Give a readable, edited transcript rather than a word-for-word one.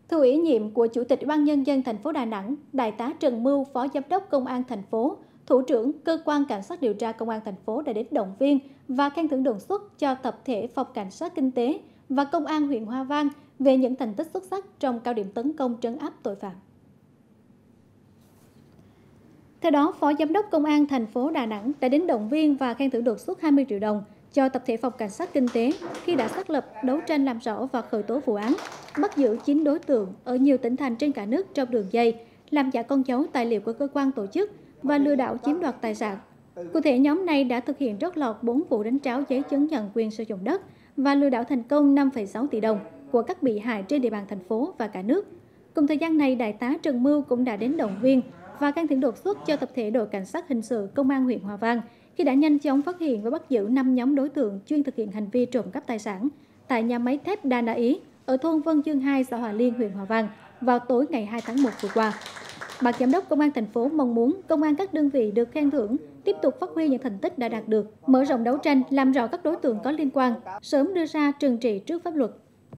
Thư ủy nhiệm của Chủ tịch Ủy ban Nhân dân thành phố Đà Nẵng, Đại tá Trần Mưu, Phó Giám đốc Công an thành phố, Thủ trưởng Cơ quan Cảnh sát điều tra Công an thành phố đã đến động viên và khen thưởng đột xuất cho tập thể Phòng Cảnh sát Kinh tế và Công an huyện Hòa Vang về những thành tích xuất sắc trong cao điểm tấn công trấn áp tội phạm. Theo đó, Phó Giám đốc Công an thành phố Đà Nẵng đã đến động viên và khen thưởng đột xuất 20 triệu đồng cho tập thể Phòng Cảnh sát Kinh tế khi đã xác lập, đấu tranh làm rõ và khởi tố vụ án, bắt giữ 9 đối tượng ở nhiều tỉnh thành trên cả nước trong đường dây làm giả con dấu tài liệu của cơ quan tổ chức và lừa đảo chiếm đoạt tài sản. Cụ thể, nhóm này đã thực hiện trót lọt 4 vụ đánh tráo giấy chứng nhận quyền sử dụng đất và lừa đảo thành công 5,6 tỷ đồng của các bị hại trên địa bàn thành phố và cả nước. Cùng thời gian này, Đại tá Trần Mưu cũng đã đến động viên và khen thưởng đột xuất cho tập thể đội cảnh sát hình sự Công an huyện Hòa Vang khi đã nhanh chóng phát hiện và bắt giữ 5 nhóm đối tượng chuyên thực hiện hành vi trộm cắp tài sản tại nhà máy thép Đa Na Ý ở thôn Vân Dương 2, xã Hòa Liên, huyện Hòa Vang vào tối ngày 2 tháng 1 vừa qua. Ban Giám đốc Công an thành phố mong muốn công an các đơn vị được khen thưởng tiếp tục phát huy những thành tích đã đạt được, mở rộng đấu tranh, làm rõ các đối tượng có liên quan, sớm đưa ra trừng trị trước pháp luật.